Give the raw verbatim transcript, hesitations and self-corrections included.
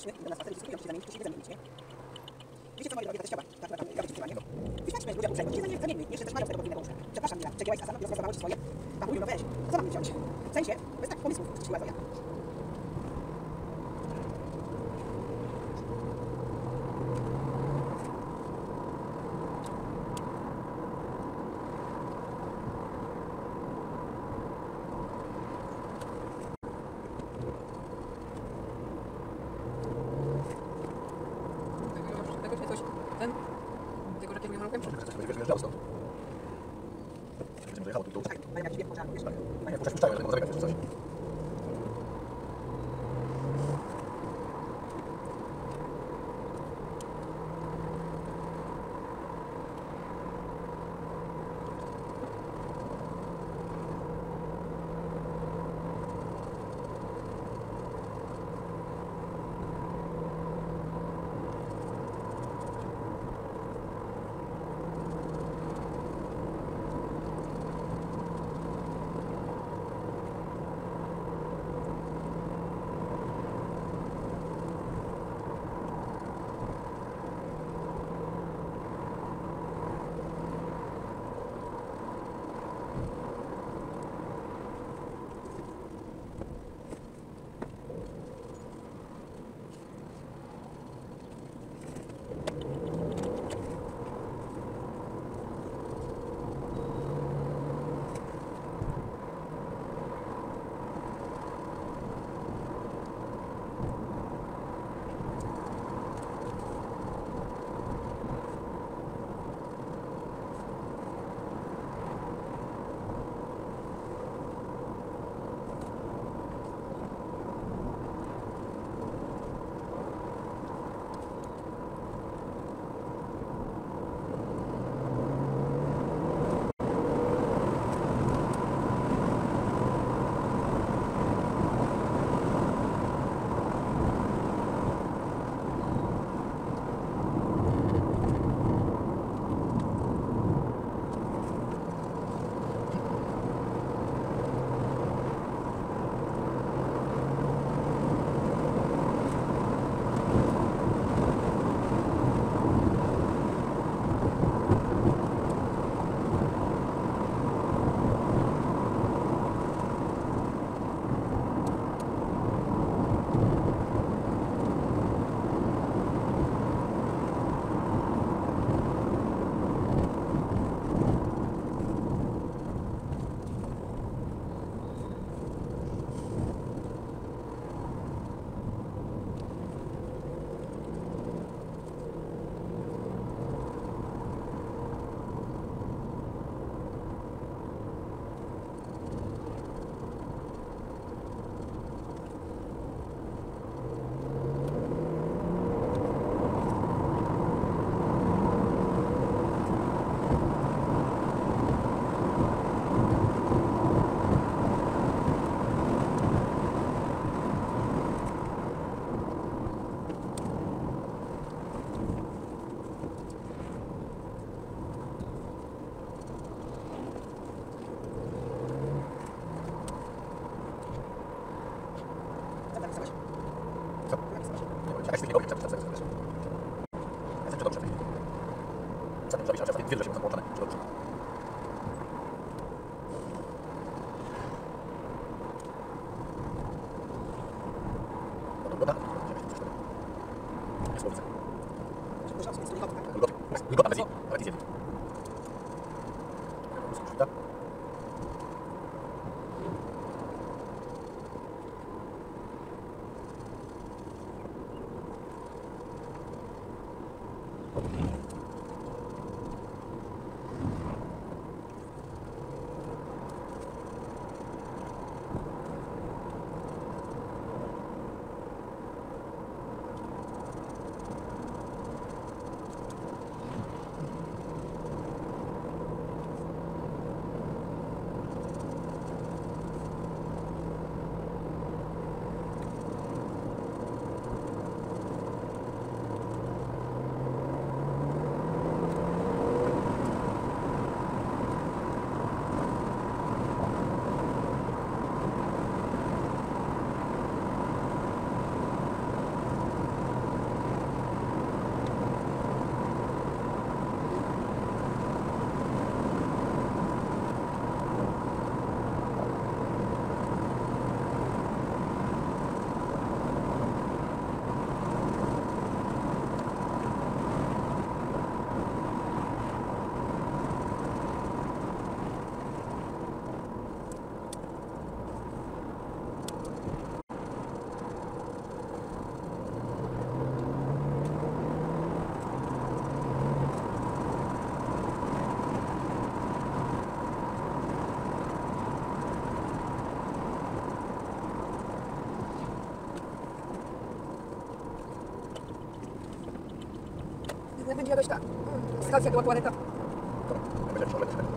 jesteśmy do nas facet, dyskutują, czy się zamienić, czy się zamienić, nie? Wiecie co, moi drogi, to jest ciała, tak, tak, tak, tak, nie? Wyświadczmy ludziom uprzejmość, się zamienili, jeszcze też mają z tego podwójnego usza. Przepraszam, Mila, przegięłaś z Hasan i rozprawowało ci swoje? Pan mówił, no weź, co mam mi wziąć? W sensie, bez takich pomysłów, skrzydła Zoja. Ten? Tego, że kieruję mrugiem? Coś będzie wiesz, wiesz, stąd. Będzie jechało tu, tu. Tak, mają jakiś bieg pożarny, wiesz? Nie, puszczać puszczają, ale może zabiegać jeszcze coś. Jakaś chwilę, czekaj, czekaj, czekaj. Ja czy dobrze? Zanim zrobić, ale wiele się są połączone, czy dobrze? Wilgota? Jest słowice. Wilgota, bez i, ale ty zjedli. Usłyszita? będzie jakaś ta mm, stacja była toaleta. To, jak będzie jakiś orlet.